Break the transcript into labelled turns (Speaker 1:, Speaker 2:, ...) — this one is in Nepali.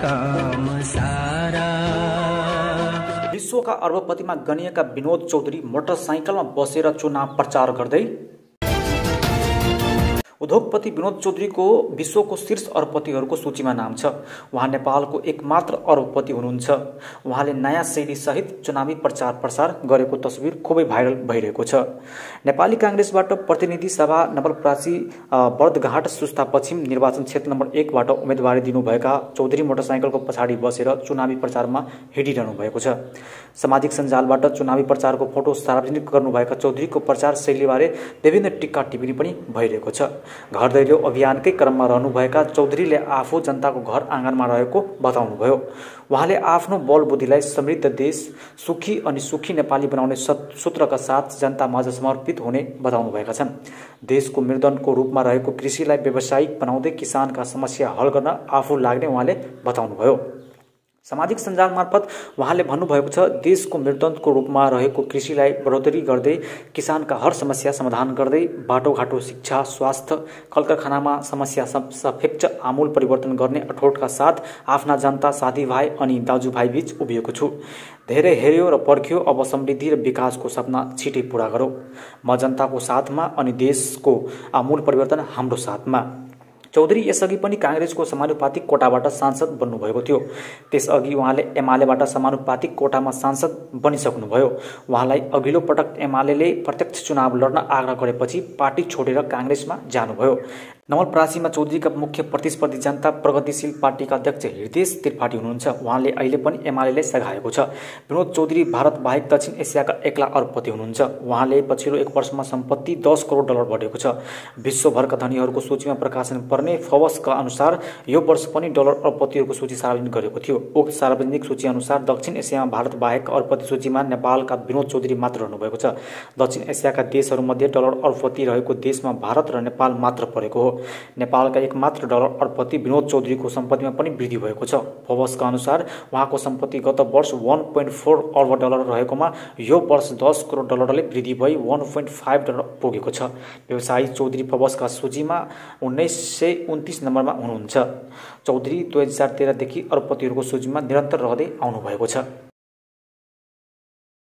Speaker 1: काम सारा।
Speaker 2: विश्वका अर्बपतिमा गनिएका विनोद चौधरी मोटरसाइकलमा बसेर चुनाव प्रचार गर्दै। उद्योगपति विनोद चौधरीको विश्वको शीर्ष अर्बपतिहरूको सूचीमा नाम छ। उहाँ नेपालको एकमात्र अर्बपति हुनुहुन्छ। उहाँले नयाँ शैलीसहित चुनावी प्रचार प्रसार गरेको तस्बिर खुबै भाइरल भइरहेको छ। नेपाली काङ्ग्रेसबाट प्रतिनिधि सभा नवलपरासी बर्दघाट सुस्ता पश्चिम निर्वाचन क्षेत्र नम्बर 1 बाट उम्मेदवारी दिनुभएका चौधरी मोटरसाइकलको पछाडि बसेर चुनावी प्रचारमा हिँडिरहनु भएको छ। सामाजिक सञ्जालबाट चुनावी प्रचारको फोटो सार्वजनिक गर्नुभएका चौधरीको प्रचार शैलीबारे विभिन्न टिक्का टिप्पणी पनि भइरहेको छ। घर दैलो अभियानकै क्रममा रहनुभएका चौधरीले आफू जनताको घर आँगनमा रहेको बताउनुभयो। उहाँले आफ्नो बल बुद्धिलाई समृद्ध देश, सुखी अनि सुखी नेपाली बनाउने सूत्रका साथ जनतामाझ समर्पित हुने बताउनुभएका छन्। देशको मृदनको रूपमा रहेको कृषिलाई व्यावसायिक बनाउँदै किसानका समस्या हल गर्न आफू लाग्ने उहाँले बताउनुभयो। सामाजिक सञ्जाल मार्फत उहाँले भन्नुभएको छ, देशको मृदनको रूपमा रहेको कृषिलाई बढोत्तरी गर्दै किसानका हर समस्या समाधान गर्दै बाटोघाटो, शिक्षा, स्वास्थ्य, कलकारखानामा समस्या सापेक्ष आमूल परिवर्तन गर्ने अठोटका साथ आफ्ना जनता, साथीभाइ अनि दाजुभाइ बीच उभिएको छु। धेरै हेर्यो र पर्ख्यो, अब समृद्धि र विकासको सपना छिटै पूरा गरौँ। म जनताको साथमा अनि देशको आमूल परिवर्तन हाम्रो साथमा। चौधरी यसअघि पनि काङ्ग्रेसको समानुपातिक कोटाबाट सांसद बन्नुभएको थियो। त्यसअघि उहाँले एमालेबाट समानुपातिक कोटामा सांसद बनिसक्नुभयो। उहाँलाई अघिल्लो पटक एमालेले प्रत्यक्ष चुनाव लड्न आग्रह गरेपछि पार्टी छोडेर काङ्ग्रेसमा जानुभयो। नवलपरासीमा चौधरीका मुख्य प्रतिस्पर्धी जनता प्रगतिशील पार्टीका अध्यक्ष हृदेश त्रिपाठी हुनुहुन्छ। उहाँले अहिले पनि एमालेलाई सघाएको छ। विनोद चौधरी भारत बाहेक दक्षिण एसियाका एक्ला अर्बपति हुनुहुन्छ। उहाँले पछिल्लो 1 वर्षमा सम्पत्ति $10 करोड बढेको छ। विश्वभरका धनीहरूको सूचीमा प्रकाशन पर्ने फोर्ब्सका अनुसार यो वर्ष पनि डलर अर्बपतिहरूको सूची सार्वजनिक गरेको थियो। उक्त सार्वजनिक सूची अनुसार दक्षिण एसियामा भारत बाहेक अर्बपति सूचीमा नेपालका विनोद चौधरी मात्र रहनुभएको छ। दक्षिण एसियाका देशहरूमध्ये डलर अर्बपति रहेको देशमा भारत र नेपाल मात्र परेको हो। नेपालका एकमात्र डलर अर्बपति विनोद चौधरीको सम्पत्तिमा पनि वृद्धि भएको छ। फोर्ब्सका अनुसार उहाँको सम्पत्ति गत वर्ष $1.4 अर्ब रहेकोमा यो वर्ष $10 करोड वृद्धि भई $1.5 पुगेको छ। व्यवसायी चौधरी फोर्ब्सका सूचीमा 1929 नम्बरमा हुनुहुन्छ। चौधरी 2013 देखि अर्बपतिहरूको सूचीमा निरन्तर रहँदै आउनुभएको छ।